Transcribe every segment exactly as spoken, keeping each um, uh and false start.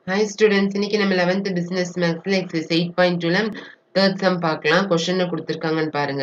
Hi students, இன்னைக்கு நம்ம eleventh business mathsல exercise eight point two ல third sum பார்க்கலாம். question கொடுத்திருக்காங்கன்னு பாருங்க.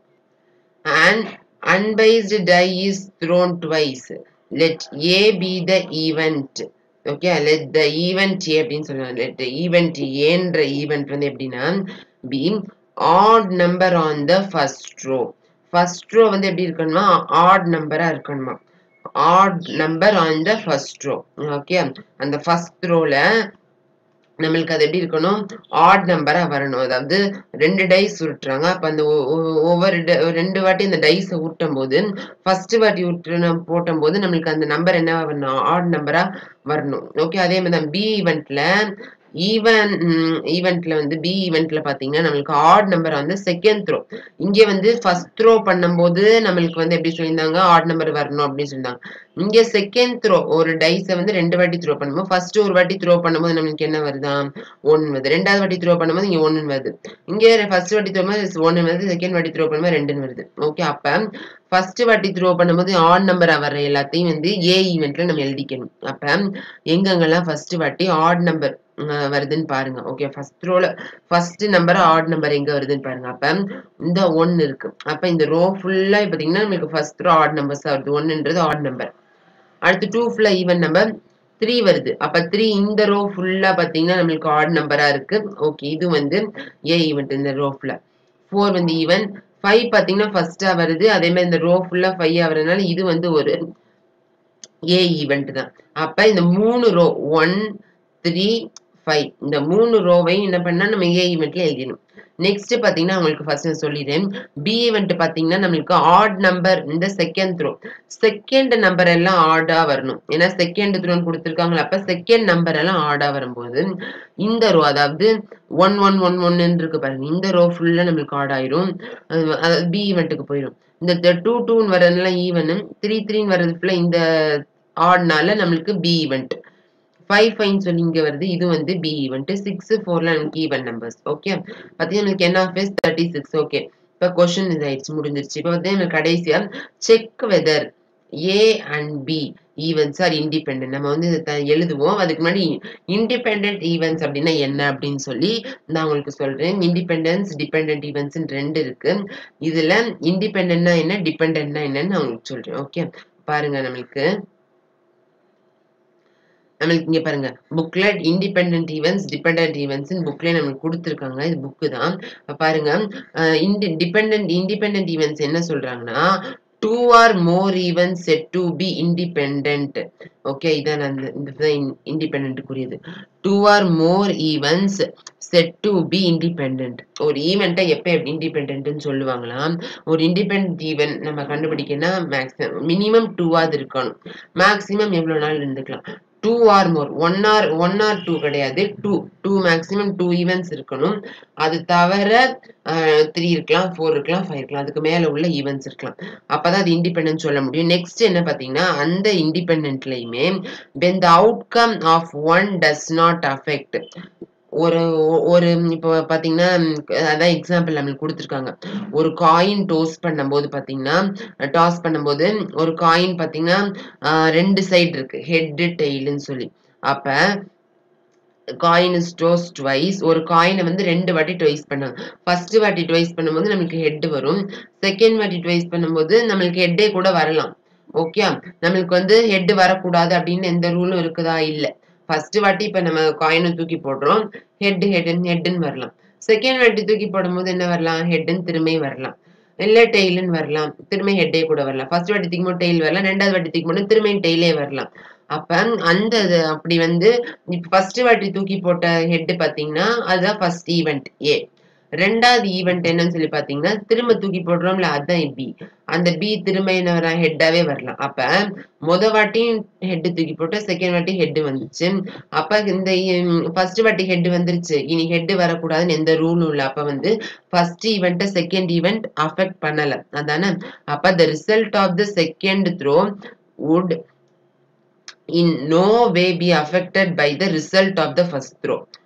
An unbiased die is thrown twice. Let A be the event. Okay, let the event A அப்படின்னு சொல்லுவாங்க. Let the event A என்ற event வந்து எப்படின்னா be odd number on the first row. First row வந்து எப்படி இருக்கணுமா odd number-ஆ இருக்கணுமா. Odd number on the first row. Okay, அந்த first rowல நம்மளுக்கு அது எப்படி இருக்கணும் odd number-ஆ வரணும். அதாவது ரெண்டு டைஸ் உருட்டுறாங்க. அப்ப அந்த ஒவ்வொரு ரெண்டு வாட்டி இந்த டைஸ் உருட்டும் போது ஃபர்ஸ்ட் வாட்டி உருட்டு போட்டும் போது நம்மளுக்கு அந்த நம்பர் என்ன வரணும் odd number-ஆ வரணும். ஓகே, அதே மாதிரி தான் B ஈவென்ட்ல ஈவன் ஈவென்ட்ல வந்து பி ஈவென்ட்ல பாத்தீங்கன்னா நம்மளுக்கு ஆட் நம்பர் வந்து செகண்ட் த்ரோ. இங்க வந்து ஃபர்ஸ்ட் த்ரோ பண்ணும்போது நம்மளுக்கு வந்து எப்படி சொல்லியிருந்தாங்க ஆட் நம்பர் வரணும் அப்படின்னு சொல்லியிருந்தாங்க. இங்க செகண்ட் த்ரோ ஒரு டைஸை வந்து ரெண்டு வாட்டி த்ரோ பண்ணும்போது ஃபர்ஸ்ட் ஒரு வாட்டி த்ரோ பண்ணும்போது நம்மளுக்கு என்ன வருதா ஒன்னு வருது. ரெண்டாவது வாட்டி த்ரோ பண்ணும்போது இங்க ஒன்னு வருது. இங்க ஃபர்ஸ்ட் வாட்டி த்ரோ பண்ணும்போது ஒன்னு வருது, செகண்ட் வாட்டி த்ரோ பண்ணும்போது ரெண்டுன்னு வருது. ஓகே, அப்ப ஃபர்ஸ்ட் வாட்டி த்ரோ பண்ணும்போது ஆட் நம்பர் வர்ற எல்லாத்தையும் வந்து ஏ ஈவென்ட்ல நம்ம எழுதிக்கணும். அப்ப எங்கெங்கெல்லாம் ஃபர்ஸ்ட் வாட்டி ஆட் நம்பர் வருதுன்னு பாருங்க. ஓகே, ஃபர்ஸ்ட் ரோல ஃபர்ஸ்ட் நம்பர் ஆட் நம்பர் எங்க வருதுன்னு பாருங்க. அப்ப இந்த ஒன்னு இருக்கு. அப்ப இந்த ரோ ஃபுல்லா பாத்தீங்கன்னா நமக்கு ஃபர்ஸ்ட் ரோ ஆட் நம்பர்ஸ் வருது. ஒன்னுன்றது ஆட் நம்பர். அடுத்து டூ ஃபுல்லா ஈவன் நம்பர் த்ரீ வருது. அப்ப த்ரீ இந்த ரோ ஃபுல்லா பாத்தீங்கன்னா நம்மளுக்கு ஆட் நம்பரா இருக்கு. ஓகே, இது வந்து ஏ ஈவென்ட் இந்த ரோ ஃபுல்லா. ஃபோர் வந்து ஈவன். ஃபைவ் பாத்தீங்கன்னா ஃபர்ஸ்டா வருது. அதே மாதிரி இந்த ரோ ஃபுல்லா ஃபைவ் ஆவறதுனால இது வந்து ஒரு ஏ ஈவென்ட் தான். அப்ப இந்த மூணு ரோ ஒன் த்ரீ ஃபைவ் இந்த மூணு ரோவையும் என்ன பண்ணா நம்ம ஏ ஈவென்ட்ல எழுதிடணும். நெக்ஸ்ட் பாத்தீங்கன்னா உங்களுக்கு ஃபர்ஸ்ட் சொல்லிடுறேன். பி ஈவென்ட் பாத்தீங்கன்னா நம்மளுக்கு ஆட் நம்பர் இந்த செகண்ட் த்ரோ. செகண்ட் நம்பர் எல்லாம் ஆடா வரணும். ஏன்னா செகண்ட் த்ரோன்னு கொடுத்துருக்காங்களா, அப்ப செகண்ட் நம்பர் எல்லாம் ஆடா வரும்போது இந்த ரோ அதாவது ஒன் ஒன் ஒன் ஒன்னு இருக்கு பாருங்க, இந்த ரோ ஃபுல்லா நம்மளுக்கு ஆட் ஆயிரும். அதாவது பி ஈவென்ட்டுக்கு போயிடும். இந்த டூ டூன்னு வரதுலாம் ஈவன், த்ரீ த்ரீன்னு வர்றது ஃபுல்லா இந்த ஆட்னால நம்மளுக்கு பி ஈவென்ட். ஃபைவ் ஃபைவ் சொல்லி இங்க வருது, இது வந்து பி ஈவென்ட். சிக்ஸ் ஃபோர்ல நமக்கு ஈவன் நம்பர்ஸ். ஓகே, பாத்தீங்கன்னா நமக்கு என்ன ஆஃப் தேர்ட்டி சிக்ஸ். ஓகே, இப்ப கொஸ்டின் இதாயிடுச்சு, முடிஞ்சிருச்சு. இப்ப வந்து எனக்கு கடைசியா check whether A and B events are independent நம்ம வந்து எழுதுவோம். அதுக்கு முன்னாடி இண்டிபெண்டன்ட் ஈவென்ட்ஸ் அப்படின்னா என்ன அப்படின்னு சொல்லி நான் உங்களுக்கு சொல்றேன். இண்டிபெண்டன்ஸ் டிபெண்டன்ட் ஈவென்ட்ஸ் ரெண்டு இருக்கு. இதுல இண்டிபெண்டன்ட்னா என்ன, டிபெண்டன்ட்னா என்னன்னு நான் உங்களுக்கு சொல்றேன். ஓகே, பாருங்க நம்மளுக்கு நம்மளுக்கு இங்க பாருங்க booklet independent events dependent events புக்ல நமக்கு கொடுத்துருக்காங்க. இது புக்கு தான். பாருங்க இண்டி டிபெண்டன்ட் இண்டிபெண்டன்ட் ஈவென்ட்ஸ் என்ன சொல்றாங்கன்னா two or more events said to be independent. Okay, இதான் அந்த இந்த இண்டிபெண்டன்ட் குறியது. two or more events said to be independent. ஒரு ஈவென்ட்டை எப்ப இண்டிபெண்டன்ட்னு சொல்லுவாங்களாம். ஒரு இண்டிபெண்டன்ட் ஈவென்ட் நம்ம கண்டுபிடிக்கனா மேக்ஸிமம் மினிமம் டூ ஆவது இருக்கணும். மேக்ஸிமம் எவ்வளவு நாள் இருந்துக்கலாம் two or more. one or one or two கிடையாது, two two maximum two events இருக்கணும். அது தவிர த்ரீ இருக்கலாம், ஃபோர் இருக்கலாம், ஃபைவ் இருக்கலாம். அதுக்கு மேல உள்ள ஈவென்ட்ஸ் இருக்கலாம். அப்பதான் அது இண்டிபெண்டன்ட் சொல்ல முடியும். நெக்ஸ்ட் என்ன பாத்தீங்கன்னா அந்த இண்டிபெண்டன்ட்லயுமே when the outcome of one does not affect ஒரு ஒரு இப்போ பாத்தீங்கன்னா அதான் எக்ஸாம்பிள் நம்மளுக்கு கொடுத்துருக்காங்க. ஒரு காயின் டோஸ் பண்ணும்போது பாத்தீங்கன்னா டாஸ் பண்ணும்போது ஒரு காயின் பாத்தீங்கன்னா ரெண்டு சைடு இருக்கு, ஹெட் டெய்ல்னு சொல்லி. அப்ப காயின் இஸ் டோஸ் ட்வைஸ். ஒரு காயினை வந்து ரெண்டு வாட்டி ட்வைஸ் பண்ணாங்க. ஃபர்ஸ்ட் வாட்டி ட்வைஸ் பண்ணும்போது நம்மளுக்கு ஹெட் வரும். செகண்ட் வாட்டி ட்வைஸ் பண்ணும்போது நம்மளுக்கு ஹெட்டே கூட வரலாம். ஓகே, நம்மளுக்கு வந்து ஹெட் வரக்கூடாது அப்படின்னு எந்த ரூலும் இருக்குதா இல்ல. ஃபர்ஸ்ட் வாட்டி இப்ப நம்ம காயினை தூக்கி போடுறோம், ஹெட் ஹெட் ஹெட்னு வரலாம். செகண்ட் வாட்டி தூக்கி போடும்போது என்ன வரலாம், ஹெட்னு திரும்பி வரலாம். இல்ல டெய்ல்னு வரலாம், திரும்ப ஹெட்டே கூட வரலாம். ஃபர்ஸ்ட் வாட்டி தூக்கி போட்டு டெய்ல் வரலாம், ரெண்டாவது வாட்டி தூக்கி போட்டு திரும்ப டெய்லே வரலாம். அப்ப அந்த அப்படி வந்து ஃபர்ஸ்ட் வாட்டி தூக்கி போட்ட ஹெட் பாத்தீங்கன்னா அதுதான் ஃபர்ஸ்ட் ஈவென்ட் ஏ. ரெண்டாவது ஈவென்ட் என்னன்னு சொல்லி பாத்தீங்கன்னா திரும்ப தூக்கி போடுறோம்ல, அதுதான் பி. அந்த பி திரும்ப என்ன வர ஹெட்டாவே வரலாம். அப்ப முத வாட்டியும் ஹெட் தூக்கி போட்டு செகண்ட் வாட்டி ஹெட் வந்துச்சு. அப்ப இந்த ஃபர்ஸ்ட் வாட்டி ஹெட் வந்துருச்சு, இனி ஹெட் வரக்கூடாதுன்னு எந்த ரூலும் இல்ல. அப்ப வந்து first event second event affect பண்ணல, அதானே. அப்ப the result of the second throw would in no way be affected by the result of the first throw.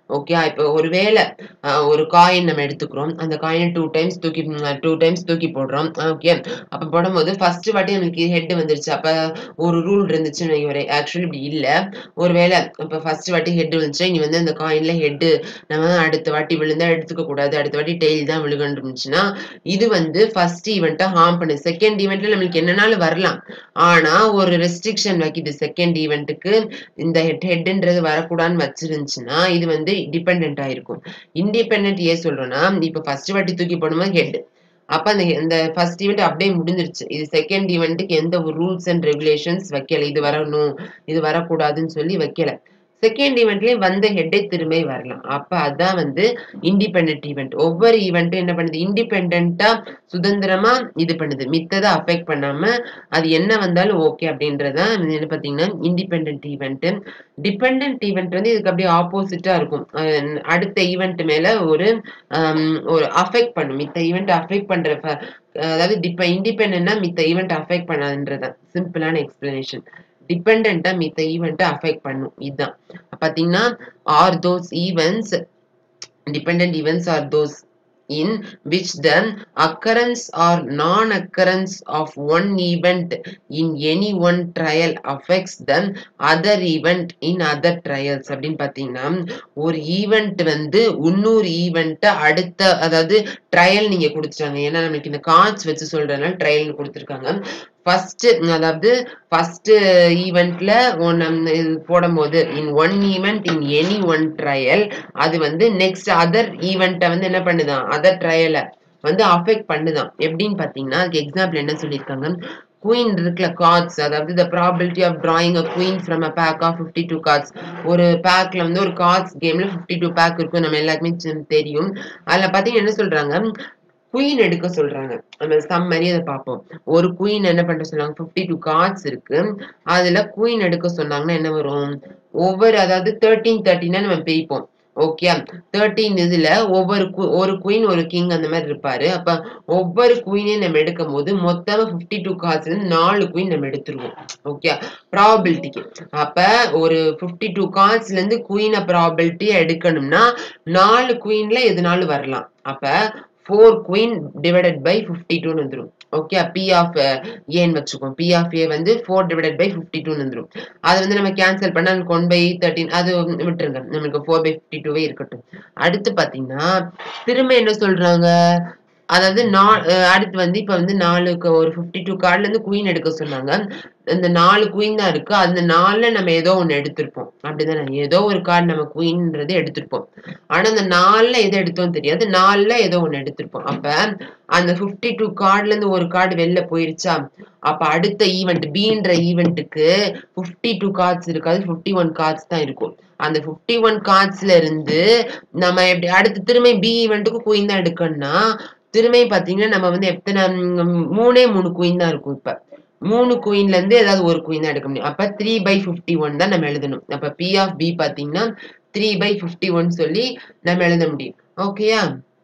Okay. இப்போ ஒருவேளை அ ஒரு காயின் நம்ம எடுத்துக்கிறோம். அந்த காயின டூ டைம்ஸ் தூக்கி டூ டைம்ஸ் தூக்கி போடுறோம். ஓகே. அப்ப போடும்போது ஃபர்ஸ்ட் வாட்டி நமக்கு ஹெட் வந்துருச்சு. அப்ப ஒரு ரூல் இருந்துச்சுன்னு வைங்களேன். ஆக்சுவலி இப்படி இல்ல. ஒருவேளை இப்ப ஃபர்ஸ்ட் வாட்டி ஹெட் வந்துச்சுன்னா, இனி வந்து அந்த காயின்ல ஹெட் நம்ம அடுத்த வாட்டி விழுந்தா எடுத்துக்க கூடாது. அடுத்த வாட்டி டெய்ல் தான் விழுகன்னு இருந்துச்சுன்னா, இது வந்து ஃபர்ஸ்ட் ஈவென்ட்ட ஹார்ம் பண்ணுது. செகண்ட் ஈவென்ட்ல நம்மளுக்கு என்னனாலும் வரலாம். ஆனா ஒரு ரெஸ்ட்ரிக்ஷன் வைக்குது. செகண்ட் ஈவென்ட்க்கு இந்த ஹெட் ஹெட்ன்றது வரக்கூடாதுன்னு வச்சிருந்துச்சுன்னா, இது வந்து டிபெண்டன்ட் ஆயிருக்கும். இண்டிபெண்டன்ட் ஏன் சொல்றோம்னா, இப்ப ஃபர்ஸ்ட் வாட்டி தூக்கி போடும்போது ஹெட். அப்ப அந்த அந்த ஃபர்ஸ்ட் ஈவென்ட் அப்படியே முடிஞ்சிருச்சு. இது செகண்ட் ஈவென்ட்க்கு எந்த ஒரு ரூல்ஸ் அண்ட் ரெகுலேஷன்ஸ் வைக்கல. இது வரணும், இது வரக்கூடாதுன்னு சொல்லி வைக்கல. செகண்ட் ஈவென்ட்லயும் வந்த ஹெட்டே திரும்ப வரலாம். அப்ப அதான் வந்து இண்டிபெண்டன்ட் ஈவென்ட். ஒவ்வொரு ஈவென்ட்டும் என்ன பண்ணுது? இண்டிபெண்டன்ட்டா சுதந்திரமா இது பண்ணுது. மித்தத அஃபெக்ட் பண்ணாம அது என்ன வந்தாலும் ஓகே அப்படின்றதான் என்ன பார்த்தீங்கன்னா இண்டிபெண்டன்ட் ஈவென்ட். டிபெண்டன்ட் ஈவென்ட் வந்து இதுக்கு அப்படியே ஆப்போசிட்டா இருக்கும். அ அடுத்த ஈவென்ட் மேல ஒரு அம் ஒரு அஃபெக்ட் பண்ணும். மித்த ஈவென்ட் அஃபெக்ட் பண்ற ஃப அதாவது டிப இண்டிபெண்டன்ட்னா மித்த ஈவென்ட் அஃபெக்ட் பண்ணாதுன்றதான் சிம்பிளான எக்ஸ்பிளனேஷன். டிபெண்டன்ட்டா மித்த ஈவென்ட்ட அஃபெக்ட் பண்ணும். இதான். பார்த்தீங்கன்னா, are those events dependent events are those in which the occurrence or non-occurrence of one event in any one trial affects the other event in other trials அப்படின்னு பார்த்தீங்கன்னா ஒரு event வந்து இன்னொரு ஈவென்ட்டை அடுத்த அதாவது ட்ரையல் நீங்க கொடுத்துட்டாங்க. ஏன்னா நமக்கு இந்த கார்ட்ஸ் வச்சு சொல்றதுனால ட்ரையல் கொடுத்துருக்காங்க. ஃபர்ஸ்ட் அதாவது ஃபர்ஸ்ட் ஈவென்ட்ல ஒன்னு போடும்போது in one event in any one trial அது வந்து நெக்ஸ்ட் அதர் ஈவென்ட்டை வந்து என்ன பண்ணுதான் அதர் ட்ரையலை வந்து அஃபெக்ட் பண்ணுதான். எப்படின்னு பார்த்தீங்கன்னா அதுக்கு எக்ஸாம்பிள் என்ன சொல்லியிருக்காங்க? குயின் இருக்குல்ல கார்ட்ஸ் அதாவது the probability of drawing a queen from a pack of fifty-two cards. ஒரு பேக்ல வந்து ஒரு கார்ட்ஸ் கேம்ல fifty-two பேக் இருக்கும். நம்ம எல்லாருக்குமே தெரியும். அதுல பார்த்தீங்கன்னா என்ன சொல்றாங்க? குயின் எடுக்க சொல்றாங்க. நம்ம சம்மரி அதை பார்ப்போம். ஒரு குயின் என்ன பண்ண சொன்னாங்க? fifty-two கார்ட்ஸ் இருக்கு. அதுல குயின் எடுக்க சொன்னாங்கன்னா என்ன வரும்? ஒவ்வொரு அதாவது thirteen thirteen நம்ம பிரிப்போம். ஓகே. thirteen இதுல ஒவ்வொரு ஒரு குயின் ஒரு கிங் அந்த மாதிரி இருப்பாரு. அப்ப ஒவ்வொரு குயினையும் நம்ம எடுக்கும் போது மொத்தமா fifty-two கார்ட்ஸ்ல இருந்து நாலு குயின் நம்ம எடுத்துருவோம். ஓகே. ப்ராபபிலிட்டிக்கு. அப்ப ஒரு fifty-two கார்ட்ஸ்ல இருந்து குயினை ப்ராபபிலிட்டியா எடுக்கணும்னா நாலு குயின்ல எதுனாலும் வரலாம். அப்ப four queen divided by fifty-two ன்னு வந்துரும். ஓகே. P of A ன்னு வச்சுக்கோம். P of A வந்து four divided by fifty-two ன்னு வந்துரும். அது வந்து நம்ம கேன்சல் பண்ணா நமக்கு one by thirteen அது விட்டுருங்க. நமக்கு four by fifty-two வே இருக்கட்டும். அடுத்து பாத்தீங்கன்னா திரும்ப என்ன சொல்றாங்க? அதாவது அடுத்து வந்து இப்ப வந்து நாலுக்கு ஒரு fifty-two கார்டுல இருந்து குயின் எடுக்க சொன்னாங்க. இந்த நாலு குயின் தான் இருக்கு. அந்த நாலுல நம்ம ஏதோ ஒண்ணு எடுத்திருப்போம். அப்படிதானே? ஏதோ ஒரு கார்டு நம்ம குயின்றது எடுத்திருப்போம். ஆனா அந்த நாலுல எது எடுத்தோம் தெரியாது. நாலுல ஏதோ ஒண்ணு எடுத்திருப்போம். அப்ப அந்த fifty-two கார்டுல இருந்து ஒரு கார்டு வெளில போயிருச்சா? அப்ப அடுத்த ஈவென்ட் Bன்ற ஈவென்ட்டுக்கு fifty-two கார்ட்ஸ் இருக்காது. fifty-one கார்ட்ஸ் தான் இருக்கும். அந்த fifty-one கார்ட்ஸ்ல இருந்து நம்ம எப்படி அடுத்து திரும்ப B ஈவென்ட்டுக்கு குயின் தான் எடுக்கணும்னா திரும்ப பாத்தீங்கன்னா நம்ம வந்து எத்தனை மூணே மூணு குயின் தான் இருக்கும். இப்ப மூணு குயின்ல இருந்து ஏதாவது ஒரு குயின் தான் எடுக்க முடியும். அப்ப three by fifty-one தான் நம்ம எழுதணும். அப்ப P of B பாத்தீங்கன்னா three by fifty-one சொல்லி நம்ம எழுத முடியும். ஓகேயா?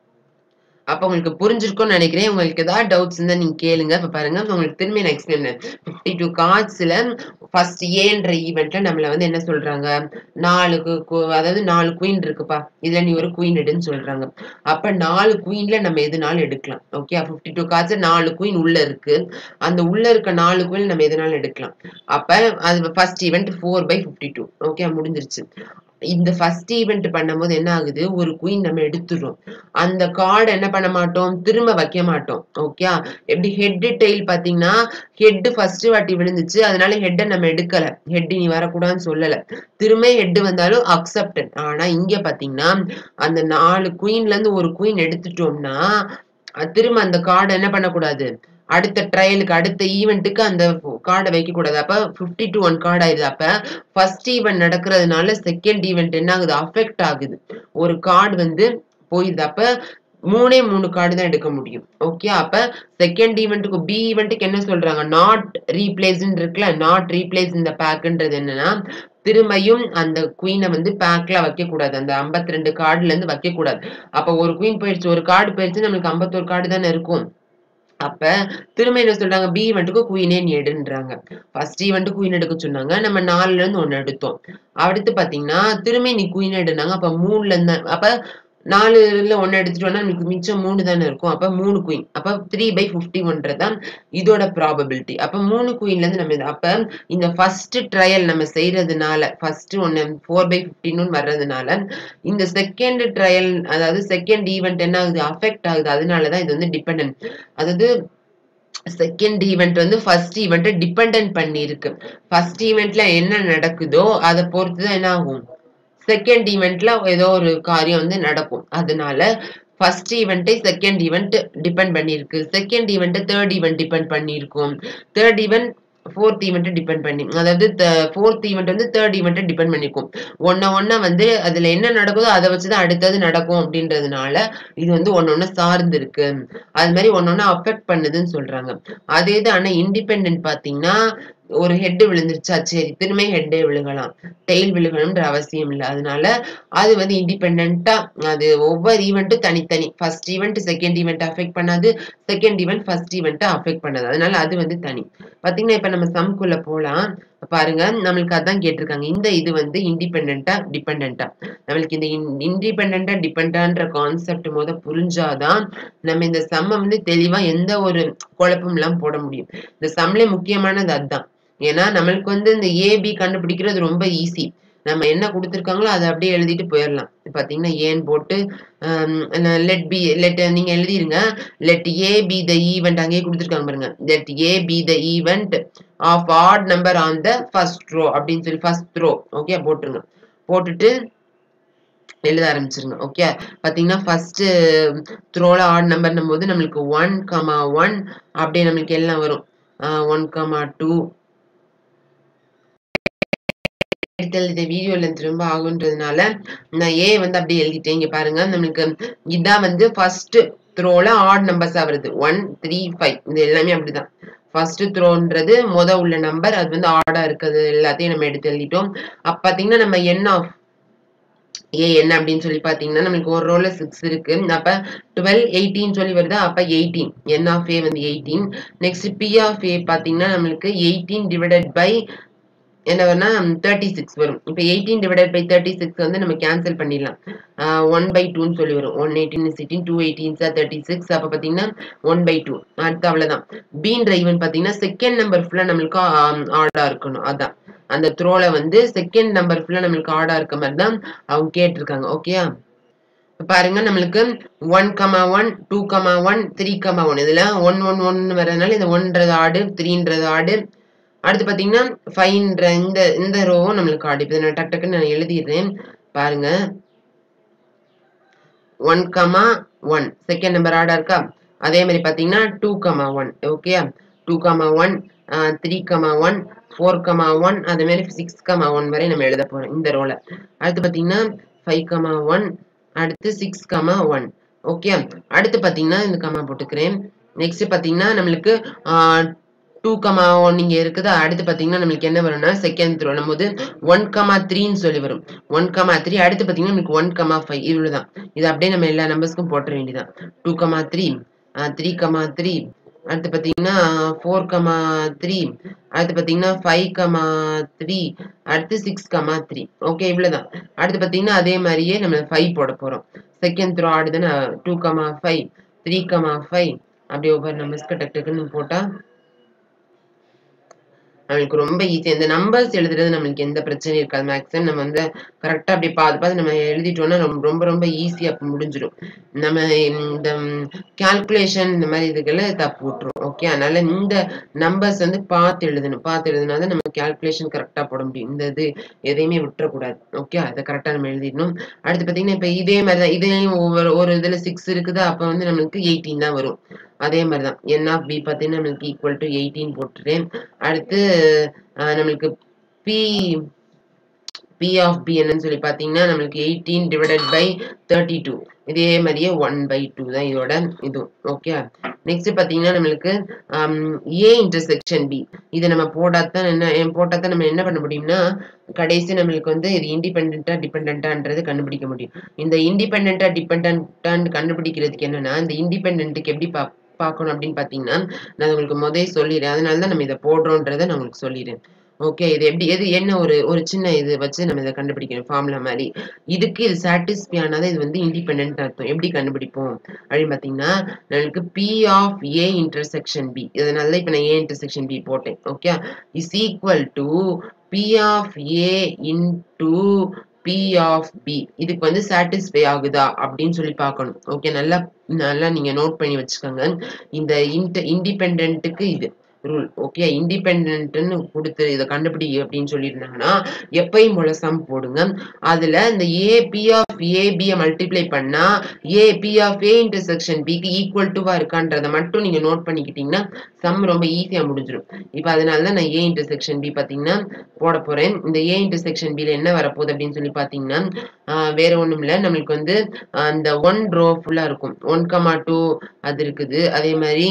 அப்ப உங்களுக்கு புரிஞ்சிருக்கும்னு நினைக்கிறேன். உங்களுக்கு ஏதாவது டவுட்ஸ் இருந்தா நீங்க கேளுங்க. இப்ப பாருங்க உங்களுக்கு திரும்பி நான் எக்ஸ்பிளைன் பண்ணேன். fifty-two கார்ட்ஸ்ல ஃபர்ஸ்ட் ஏன்ற ஈவென்ட்ல நம்மள வந்து என்ன சொல்றாங்க? நாலுக்கு அதாவது நாலு குயின் இருக்குப்பா. இதுல நீ ஒரு குயின் எடுன்னு சொல்றாங்க. அப்ப நாலு குயின்ல நம்ம எதுனாலும் எடுக்கலாம். ஓகே. fifty-two கார்ட்ஸ் நாலு குயின் உள்ள இருக்கு. அந்த உள்ள இருக்க நாலு குயின் நம்ம எதுனாலும் எடுக்கலாம். அப்ப அது first event four by fifty-two. Okay முடிஞ்சிருச்சு. இந்த ஃபர்ஸ்ட் ஈவென்ட் பண்ணும்போது என்ன ஆகுது? ஒரு குயின் நம்ம எடுத்துறோம். அந்த கார்டு என்ன பண்ண மாட்டோம்? திரும்ப வைக்க மாட்டோம். ஓகே. எப்படி ஹெட் டெயில் பாத்தீங்கன்னா ஹெட் ஃபர்ஸ்ட் வாட்டி விழுந்துச்சு. அதனால ஹெட்ட நம்ம எடுக்கல. ஹெட் நீ வரக்கூடாதுன்னு சொல்லல. திரும்ப ஹெட் வந்தாலும் அக்செப்டட். ஆனா இங்க பாத்தீங்கன்னா அந்த நாலு குயின்ல இருந்து ஒரு குயின் எடுத்துட்டோம்னா திரும்ப அந்த கார்டு என்ன பண்ணக்கூடாது? அடுத்த ட்ரையலுக்கு அடுத்த ஈவென்ட்டுக்கு அந்த கார்டை வைக்க கூடாது. அப்ப fifty-two one கார்டு ஆயிடுது. அப்ப ஃபர்ஸ்ட் ஈவென்ட் நடக்கிறதுனால செகண்ட் ஈவென்ட் என்ன ஆகுது? அஃபெக்ட் ஆகுது. ஒரு கார்டு வந்து போயிடுது. அப்ப மூணே மூணு கார்டு தான் எடுக்க முடியும். ஓகே. அப்ப செகண்ட் ஈவென்ட்டுக்கு பி ஈவென்ட்டுக்கு என்ன சொல்றாங்க? நாட் ரீப்ளேஸ்ன்னு இருக்குல்ல. நாட் ரீப்ளேஸ் இந்த பேக்ன்றது என்னன்னா திரும்பியும் அந்த குயினை வந்து பேக்ல வைக்க கூடாது. அந்த ஐம்பத்தி ரெண்டு கார்டுல இருந்து வைக்க கூடாது. அப்ப ஒரு குயின் போயிடுச்சு, ஒரு கார்டு போயிடுச்சு, நம்மளுக்கு ஐம்பத்தொரு கார்டு தானே இருக்கும். அப்ப திரும்ப என்ன சொல்றாங்க, பி ஈவென்ட்க்கு குயினே நீ எடுன்றாங்க. ஃபர்ஸ்ட் ஈவென்ட் குயின் எடுக்க சொன்னாங்க. நம்ம நாலுல இருந்து ஒன்று எடுத்தோம். அடுத்து பார்த்தீங்கன்னா, திரும்ப நீ குயின் எடுனாங்க. அப்ப மூணுல இருந்து அப்ப நாலுல ஒன்று எடுத்துட்டோம்னா நமக்கு மிச்சம் மூணு தானே இருக்கும். அப்ப மூணு குயின். அப்ப மூன்று பை ஐம்பத்தி ஒன்று தான் இதோட ப்ராபபிலிட்டி. அப்ப மூணு குயின்ல இருந்து நம்ம இது அப்ப இந்த ஃபர்ஸ்ட் ட்ரையல் நம்ம செய்றதுனால ஃபர்ஸ்ட் ஒண்ணு நான்கு பை பதினைந்து வர்றதுனால இந்த செகண்ட் ட்ரையல் அதாவது செகண்ட் ஈவென்ட் என்ன ஆகுது? அஃபெக்ட் ஆகுது. அதனால தான் இது வந்து டிபெண்டன்ட். அதாவது செகண்ட் ஈவென்ட் வந்து ஃபர்ஸ்ட் ஈவென்ட்ட டிபெண்டன்ட் பண்ணியிருக்கு. ஃபர்ஸ்ட் ஈவென்ட்ல என்ன நடக்குதோ அத பொறுத்து தான் என்ன ஆகும்? செகண்ட் ஈவென்ட்ல ஏதோ ஒரு காரியம் வந்து நடக்கும். அதனால ஃபர்ஸ்ட் ஈவென்ட்டை செகண்ட் ஈவென்ட் டிபெண்ட் பண்ணியிருக்கு. செகண்ட் ஈவென்ட்ட தேர்ட் ஈவென்ட் டிபெண்ட் பண்ணியிருக்கும். தேர்ட் ஈவென்ட் ஃபோர்த் ஈவென்ட்ட டிபெண்ட் பண்ணி அதாவது த ஃபோர்த் ஈவென்ட் வந்து தேர்ட் ஈவென்ட்ட டிபெண்ட் பண்ணியிருக்கும். ஒண்ண ஒண்ண வந்து அதுல என்ன நடக்குதோ அத வச்சு தான் அடுத்தது நடக்கும் அப்படின்றதுனால, இது வந்து ஒண்ணு ஒண்ண சார்ந்து இருக்கு. அது மாரி ஒண்ணு ஒண்ண அஃபெக்ட் பண்ணுதுன்னு சொல்றாங்க. அதே இது ஆனா இண்டிபெண்டன்ட் பார்த்தீங்கன்னா, ஒரு ஹெட் விழுந்துருச்சா, சரி திரும்ப ஹெட்டே விழுகலாம். டெயில் விழுகணும்ன்ற அவசியம் இல்ல. அதனால அது வந்து இண்டிபெண்டன்ட்டா அது ஒவ்வொரு ஈவென்ட்டும் தனித்தனி. First event second event affect பண்ணாது. செகண்ட் ஈவென்ட் ஃபர்ஸ்ட் ஈவென்ட்ட அஃபெக்ட் பண்ணாது. அதனால அது வந்து தனி. பார்த்தீங்கன்னா, இப்ப நம்ம சம்க்குள்ள போலாம். பாருங்க நம்மளுக்கு அதான் கேட்டிருக்காங்க. இந்த இது வந்து இண்டிபெண்டன்ட்டா, டிபெண்டன்ட்டா. நம்மளுக்கு இந்த இன் இண்டிபெண்டன்ட்டா, டிபெண்டன்ட்ன்ற கான்செப்ட் மொத புரிஞ்சா தான், நம்ம இந்த சம்ம வந்து தெளிவா எந்த ஒரு குழப்பமும் இல்லாம போட முடியும். இந்த சம்ல முக்கியமானது அதான். ஏன்னா, நம்மளுக்கு வந்து இந்த ஏ, பி கண்டுபிடிக்கிறது ரொம்ப ஈஸி. நம்ம என்ன குடுத்துருக்காங்களோ அத அப்படியே எழுதிட்டு போயிரலாம். பார்த்தீங்கன்னா, ஏன்னு போட்டு அம் லெட் பி லெட் நீங்க எழுதிருங்க. Let A B the event அங்கேயே குடுத்துருக்காங்க பாருங்க. Let A B the event of odd number on the first row அப்படின்னு சொல்லி ஃபர்ஸ்ட் ரோ ஓகே போட்டுருங்க. போட்டுட்டு எழுத ஆரம்பிச்சிருங்க. ஓகே. பார்த்தீங்கன்னா, ஃபர்ஸ்ட் த்ரோல ஆட் நம்பர்ன்னும் போது நம்மளுக்கு ஒன்று, ஒன்று அப்படியே நம்மளுக்கு எல்லாம் வரும். அ ஒன்று, இரண்டு எடுத்து எழுதிட்ட வீடியோ லென்த் ரொம்ப ஆகுன்றதுனால, நான் ஏ வந்து அப்படியே எழுதிட்டேன். இங்க பாருங்க நம்மளுக்கு இதான் வந்து ஃபர்ஸ்ட் த்ரோல ஆட் நம்பர்ஸா வருது. ஒன்று, மூன்று, ஐந்து இது எல்லாமே அப்படிதான். ஃபர்ஸ்ட் த்ரோன்றது மொத உள்ள நம்பர் அது வந்து ஆடா இருக்குது எல்லாத்தையும் நம்ம எடுத்து எழுதிட்டோம். அப்ப பார்த்தீங்கன்னா, நம்ம என் ஆஃப் ஏ என்ன அப்படின்னு சொல்லி பார்த்தீங்கன்னா, நம்மளுக்கு ஒரு ரோல ஆறு இருக்கு. அப்ப பன்னிரண்டு, பதினெட்டு சொல்லி வருதா? அப்ப பதினெட்டு. என் ஆஃப் ஏ வந்து பதினெட்டு. நெக்ஸ்ட் பி ஆஃப் ஏ பார்த்தீங்கன்னா, நம்மளுக்கு பதினெட்டு டிவைடட் பை என்ன வரும்னா முப்பத்தி ஆறு வரும். இப்ப பதினெட்டு டிவைடட் பை முப்பத்தி ஆறு வந்து நம்ம கேன்சல் பண்ணிடலாம். ஒன்று பை இரண்டு சொல்லி வரும். ஒன்று பதினெட்டு is eighteen, two eighteens are thirty-six. அப்ப பார்த்தீங்கன்னா ஒன்று பை இரண்டு. அடுத்து அவ்வளவுதான். பீன்ற ஈவன் பார்த்தீங்கன்னா செகண்ட் நம்பர் ஃபுல்லா நம்மளுக்கு ஆடா இருக்கணும். அதான். அந்த த்ரோல வந்து செகண்ட் நம்பர் ஃபுல்லா நம்மளுக்கு ஆடா இருக்க மாதிரி தான் அவங்க கேட்டிருக்காங்க. ஓகேயா? பாருங்க நம்மளுக்கு ஒன்று, ஒன்று, இரண்டு, ஒன்று, மூன்று, ஒன்று இதுல ஒன்று, ஒன்று, ஒன்று வரதுனால இந்த ஒன்றது ஆடு, மூன்றுன்றது ஆடு. அடுத்து பார்த்தீங்கன்னா, ஐந்துன்ற இந்த இந்த ரோவும் நம்மளுக்கு ஆடு. இப்ப நான் டக் டக்குன்னு நான் எழுதிடுறேன். பாருங்க. ஒன்று, ஒன்று செகண்ட் நம்பர் ஆடா இருக்கா? அதே மாதிரி பார்த்தீங்கன்னா, இரண்டு, ஒன்று ஓகேயா? இரண்டு, ஒன்று, அ மூன்று, ஒன்று, நான்கு, ஒன்று அதே மாதிரி ஆறு, ஒன்று வரை நம்ம எழுத போறோம் இந்த ரோல. அடுத்து பார்த்தீங்கன்னா, ஐந்து, ஒன்று அடுத்து ஆறு, ஒன்று ஓகே. அடுத்து பார்த்தீங்கன்னா, இந்த கமா போட்டுக்கிறேன். நெக்ஸ்ட் பார்த்தீங்கன்னா, நம்மளுக்கு ஆ இரண்டு, ஒன்று இங்க இருக்குதா? அடுத்து பார்த்தீங்கன்னா, நம்மளுக்கு என்ன வரும்னா, செகண்ட் த்ரோ நம்மது ஒன்று, மூன்றுன்னு சொல்லி வரும். ஒன்று, மூன்று அடுத்து பார்த்தீங்கன்னா, நம்மளுக்கு ஒன்று, ஐந்து இவ்வளவுதான். இது அப்படியே நம்ம எல்லா நம்பர்ஸ்க்கும் போட்டுற வேண்டியதான். இரண்டு, மூன்று அ மூன்று, மூன்று அடுத்து பார்த்தீங்கன்னா, நான்கு, மூன்று அடுத்து பார்த்தீங்கன்னா, ஐந்து, மூன்று அடுத்து ஆறு, மூன்று ஓகே இவ்வளவுதான். அடுத்து பார்த்தீங்கன்னா, அதே மாதிரியே நம்ம ஐந்து போட போறோம். செகண்ட் த்ரோ ஆடுதுன்னா இரண்டு, ஐந்து மூன்று, ஐந்து அப்படியே ஒவ்வொரு நம்பர்ஸ்க்கு டக் டக்குன்னு போட்டா நம்மளுக்கு ரொம்ப ஈஸி. இந்த நம்பர்ஸ் எழுதுறது நம்மளுக்கு எந்த பிரச்சனையும் இருக்காது. மேக்ஸிமம் நம்ம வந்து கரெக்டா அப்படி பார்த்து பார்த்து நம்ம எழுதிட்டோம்னா ரொம்ப ரொம்ப ஈஸியா முடிஞ்சிடும். நம்ம இந்த கால்குலேஷன் இந்த மாதிரி இதுகளை தப்பு விட்டுரும். ஓகே அதனால இந்த நம்பர்ஸ் வந்து பார்த்து எழுதணும். பார்த்து எழுதுனா தான் நம்ம கால்குலேஷன் கரெக்டா போட முடியும். இந்த இது எதையுமே விட்டுறக்கூடாது. ஓகே அதை கரெக்டா நம்ம எழுதிடணும். அடுத்து பார்த்தீங்கன்னா இப்போ இதே மாதிரி தான் இதுலேயும் ஒவ்வொரு ஒரு இதில் சிக்ஸ் இருக்குதா அப்போ வந்து நம்மளுக்கு எயிட்டீன் தான் வரும். அதே மாதிரி தான் என் ஆஃப் பி பார்த்தீங்கன்னா நம்மளுக்கு ஈக்குவல் டு எயிட்டீன் போட்டுறேன். அடுத்து நம்மளுக்கு பி பி ஆஃப் பி என்னன்னு சொல்லி பார்த்தீங்கன்னா நம்மளுக்கு eighteen divided by thirty two இதே மாதிரியே ஒன் பை டூ தான் இதோட இது ஓகே. நெக்ஸ்ட் பார்த்தீங்கன்னா நம்மளுக்கு ஏ இன்டர்செக்ஷன் பி இதை நம்ம போட்டாதான் என்ன போட்டாதான் நம்ம என்ன பண்ண முடியும்னா கடைசி நம்மளுக்கு வந்து இது இண்டிபெண்டா டிபெண்டான்றது கண்டுபிடிக்க முடியும். இந்த இண்டிபெண்டா டிபெண்டான்னு கண்டுபிடிக்கிறதுக்கு என்னன்னா இந்த இண்டிபெண்ட்டுக்கு எப்படி பா பார்க்கணும் அப்படின்னு பார்த்தீங்கன்னா, நான் உங்களுக்கு முதலே சொல்லிடுறேன். அதனால தான் நம்ம இத போடுறோம்ன்றத நான் உங்களுக்கு சொல்லிடுறேன். ஓகே. இது எப்படி எது என்ன ஒரு ஒரு சின்ன இது வச்சு நம்ம இத கண்டுபிடிக்கணும் ஃபார்முலா மாரி. இதுக்கு இது சாட்டிஸ்ஃபை ஆனா தான் இது வந்து இண்டிபெண்டன்ட் அர்த்தம். எப்படி கண்டுபிடிப்போம் அப்படின்னு பார்த்தீங்கன்னா, நமக்கு P of A intersection B. இதனால தான் இப்ப நான் A இன்டர்செக்ஷன் B போட்டேன். Okay. Is equal to P of A into P of B. இதுக்கு வந்து சாட்டிஸ்ஃபை ஆகுதா அப்படின்னு சொல்லி பார்க்கணும். ஓகே. நல்லா நல்லா நீங்க நோட் பண்ணி வச்சுக்கோங்க. இந்த இன்ட இண்டிபெண்டன்ட்க்கு இது ரூல். ஓகே. இண்டிபெண்டன்ட்ன்னு குடுத்து இத கண்டுபிடி அப்படின்னு சொல்லியிருந்தாங்கன்னா, எப்பயும் போல சம் போடுங்க. அதுல இந்த A P of A B ய மல்டிப்ளை பண்ணா A P of A intersection B க்கு ஈக்குவல் டூவா இருக்கான்றத மட்டும் நீங்க நோட் பண்ணிக்கிட்டீங்கன்னா, சம் ரொம்ப ஈஸியா முடிஞ்சிரும். இப்ப அதனால தான் நான் A இன்டர்செக்ஷன் B பார்த்தீங்கன்னா போட போறேன். இந்த A இன்டர்செக்ஷன் B ல என்ன வரப்போகுது அப்படின்னு சொல்லி பார்த்தீங்கன்னா, ஆ வேற ஒண்ணும் இல்ல. நம்மளுக்கு வந்து அந்த ஒன் ரோ ஃபுல்லா இருக்கும். ஒன் கமா டூ அது இருக்குது. அதே மாரி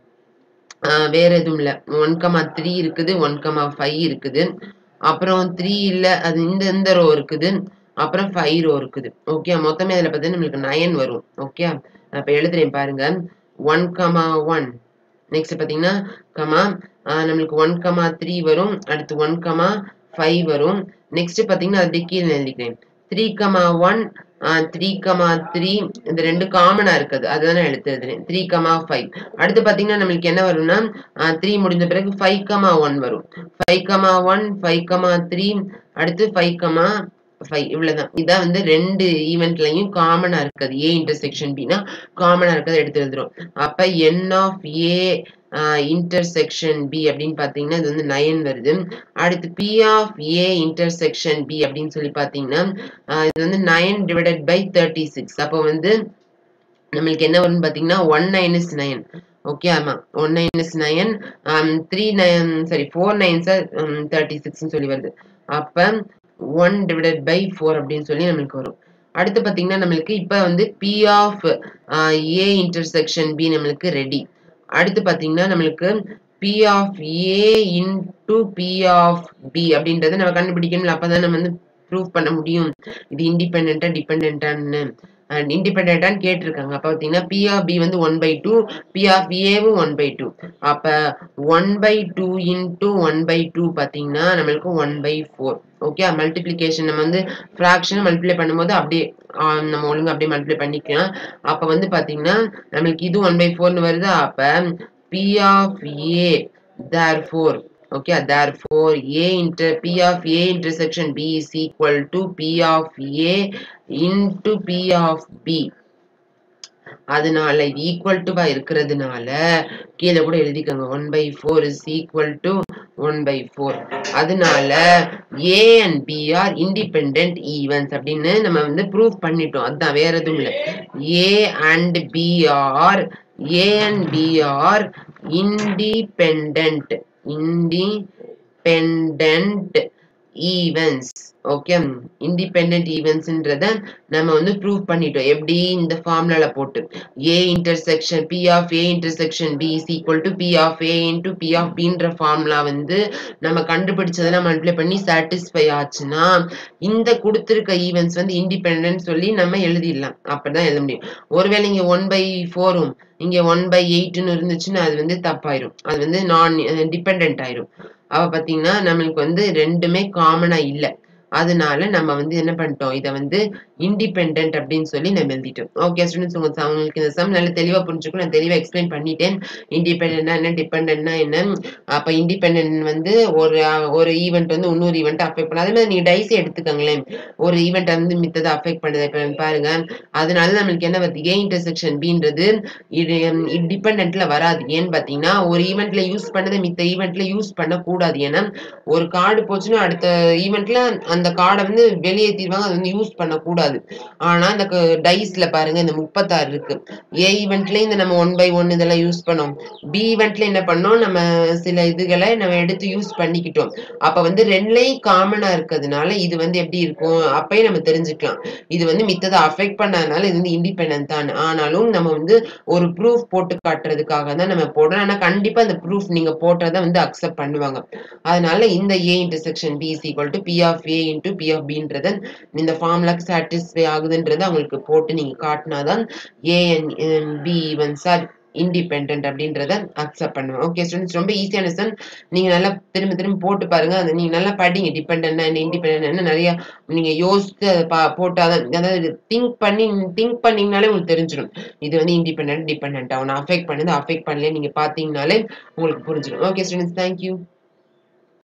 ஆ வேற எதுவும் இல்ல. ஒன் கமா த்ரீ இருக்குது. ஒன் கமா ஃபைவ் இருக்குது. அப்புறம் த்ரீ இல்ல. அது இந்த இந்த ரோ இருக்குது. அப்புறம் ஃபைவ் ரோ இருக்குது. ஓகே. மொத்தமே இதுல பார்த்தீங்கன்னா நம்மளுக்கு நைன் வரும். ஓகே. நான் இப்ப எழுதுறேன் பாருங்க. ஒன் கமா ஒன் நெக்ஸ்ட் பார்த்தீங்கன்னா, கமா ஆ நம்மளுக்கு ஒன் கமா த்ரீ வரும். அடுத்து ஒன் கமா ஃபைவ் வரும். நெக்ஸ்ட் பார்த்தீங்கன்னா, அது அப்படியே கீழ எழுதிக்கிறேன். த்ரீ கமா ஒன் ஆ த்ரீ கமா த்ரீ இந்த ரெண்டு காமனா இருக்குது. அதுதான் நான் எடுத்து எழுதுறேன். Three comma five. அடுத்து பார்த்தீங்கன்னா, நம்மளுக்கு என்ன வரும்னா, ஆ த்ரீ முடிஞ்ச பிறகு ஃபைவ் கமா ஒன் வரும். Five comma one, five comma three அடுத்து ஃபைவ் கமா ஃபைவ் இவ்வளவுதான். இதான் வந்து ரெண்டு ஈவென்ட்லயும் காமனா இருக்குது. A இன்டர்செக்ஷன் Bனா காமனா இருக்கிறத எடுத்து எழுதுறோம். அப்ப N of A ah intersection B அப்படின்னு பார்த்தீங்கன்னா, இது வந்து நைன் வருது. அடுத்து P of A intersection B அப்படின்னு சொல்லி பார்த்தீங்கன்னா, ஆ இது வந்து nine divided by thirty six. அப்போ வந்து நம்மளுக்கு என்ன வரும்னு பார்த்தீங்கன்னா, ஒன் மைனஸ் நைன். ஓகே. ஆமா. One minus nine um three nine sorry four nines hmm thirty சிக்ஸ்ன்னு சொல்லி வருது. அப்ப ஒன் டிவைடட் பை ஃபோர் அப்படின்னு சொல்லி நம்மளுக்கு வரும். அடுத்து பார்த்தீங்கன்னா, நம்மளுக்கு இப்ப வந்து P of ah A intersection B நம்மளுக்கு ரெடி. அடுத்து பார்த்தீங்கன்னா, நம்மளுக்கு P of A into P of B அப்படின்றத நம்ம கண்டுபிடிக்கணும்ல. அப்பதான் நம்ம வந்து ப்ரூவ் பண்ண முடியும். இது இண்டிபெண்டன்ட்டா டிபெண்டன்ட்டான்னு. அண்ட் இண்டிபெண்டன்ட்டான்னு கேட்டிருக்காங்க. அப்ப பார்த்தீங்கன்னா, P ஆஃப் B வந்து one by two P of Aவும் ஒன் பை டூ. அப்ப one by two into one by two பார்த்தீங்கன்னா, நம்மளுக்கு one by four. Okay. Multiplication நம்ம வந்து ஃபிராக்ஷன் மல்டிப்ளை பண்ணும்போது அப்படியே ஆ நம்ம ஒழுங்கா அப்படியே மல்டிப்ளை பண்ணிக்கலாம். அப்ப வந்து பார்த்தீங்கன்னா, நம்மளுக்கு இது ஒன் பை ஃபோர்ன்னு வருதா? அப்ப P of A therefore okay therefore A inter P of A intersection B is equal to P of A into P of B. அதனால இது ஈக்குவல் டுவா இருக்கிறதுனால கீழே கூட எழுதிக்கோங்க. One by four is equal to one by four. அதனால A and B are independent events அப்படின்னு நம்ம வந்து ப்ரூவ் பண்ணிட்டோம். அதுதான் வேற எதுவும் இல்லை. A and B are A and B are independent independent events. Okay. Independent ஈவென்ட்ஸ்ன்றத நம்ம வந்து ப்ரூவ் பண்ணிட்டோம். எப்படி? இந்த ஃபார்முலால போட்டு A intersection P of A intersection B is equal to P of A into P of Bன்ற ஃபார்முலா வந்து நம்ம கண்டுபிடிச்சதெல்லாம் மல்டிப்ளை பண்ணி சாட்டிஸ்ஃபை ஆச்சுன்னா இந்த கொடுத்திருக்க ஈவென்ட்ஸ் வந்து இண்டிபெண்டன்ட் சொல்லி நம்ம எழுதிடலாம். அப்படிதான் எழுத முடியும். ஒருவேளை இங்க ஒன் பை ஃபோரும் இங்க ஒன் பை எயிட்னு இருந்துச்சுன்னா அது வந்து தப்பாயிரும். அது வந்து நான் டிபெண்டன்ட் ஆயிரும். அப்ப பார்த்தீங்கன்னா, நம்மளுக்கு வந்து ரெண்டுமே காமனா இல்ல. அதனால நம்ம வந்து என்ன பண்ணிட்டோம்? இத வந்து இண்டிபெண்டன்ட் அப்படின்னு சொல்லி நம்ம எழுதிட்டோம். ஓகே ஸ்டூடண்ட்ஸ், உங்க உங்களுக்கு இந்த சம் நல்லா தெளிவா புரிஞ்சுக்கும். நான் தெளிவா எக்ஸ்பிளைன் பண்ணிட்டேன். இண்டிபெண்டன்ட்னா என்ன, டிபெண்டன்ட்னா என்ன. அப்ப இண்டிபெண்டன்ட் வந்து ஒரு ஒரு ஈவென்ட் வந்து இன்னொரு ஈவென்ட் அஃபெக்ட் பண்ணாது. அதே மாதிரி நீங்க டைஸே எடுத்துக்கங்களேன். ஒரு ஈவென்ட் வந்து மித்ததை அஃபெக்ட் பண்ணுது. இப்ப பாருங்க. அதனால நம்மளுக்கு என்ன வருது? A இன்டர்செக்ஷன் Bன்றது இது டிபெண்டன்ட்ல வராது. ஏன்னு பாத்தீங்கன்னா, ஒரு ஈவென்ட்ல யூஸ் பண்ணதை மித்த ஈவென்ட்ல யூஸ் பண்ணக்கூடாது. ஏன்னா ஒரு கார்டு போச்சுன்னா அடுத்த ஈவென்ட்ல அந்த கார்டை வந்து வெளியேற்றிடுவாங்க. அது வந்து யூஸ் பண்ணக்கூடாது. ஆனா இந்த டைஸ்ல பாருங்க, இந்த முப்பத்தாறு இருக்கு. ஏ ஈவென்ட்லயும் இந்த நம்ம ஒன் பை ஒன் இதெல்லாம் யூஸ் பண்ணோம். பி ஈவென்ட்ல என்ன பண்ணோம்? நம்ம சில இதுகளை நம்ம எடுத்து யூஸ் பண்ணிக்கிட்டோம். அப்ப வந்து ரெண்டுலையும் காமனா இருக்கிறதுனால இது வந்து எப்படி இருக்கும்? அப்பயே நம்ம தெரிஞ்சுக்கலாம். இது வந்து மித்ததை அஃபெக்ட் பண்ணாதனால இது வந்து இண்டிபெண்டன்ட் தான். ஆனாலும் நம்ம வந்து ஒரு ப்ரூஃப் போட்டு காட்டுறதுக்காக தான் நம்ம போடுறோம். ஆனா கண்டிப்பா இந்த ப்ரூஃப் நீங்க போட்டதை வந்து அக்செப்ட் பண்ணுவாங்க. அதனால இந்த A intersection B is equal to P of A into P of Bன்றத இந்த ஃபார்முலாக்கு சாட்டிஸ்ஃபை ஆகுதுன்றத உங்களுக்கு போட்டு நீங்க காட்டினாதான் A and B events are independent அப்படின்றத அக்செப்ட் பண்ணுவேன். ஓகே ஸ்டூடெண்ட்ஸ், ரொம்ப ஈஸியான லெசன். நீங்க நல்லா திரும்ப திரும்ப போட்டு பாருங்க. அத நீங்க நல்லா படிங்க. டிபெண்டன்ட்னா என்ன, இண்டிபெண்டன்ட்னா என்ன, நெறைய நீங்க யோசிச்சு அத பா போட்டா தான், அதாவது திங்க் பண்ணி திங்க் பண்ணீங்கனாலே உங்களுக்கு தெரிஞ்சிரும். இது வந்து இண்டிபெண்டன்ட், டிபெண்டன்ட்டா உன்ன அஃபெக்ட் பண்ணுது, அஃபெக்ட் பண்ணலையா நீங்க பார்த்தீங்கனாலே உங்களுக்கு புரிஞ்சிரும். Okay students, thank you.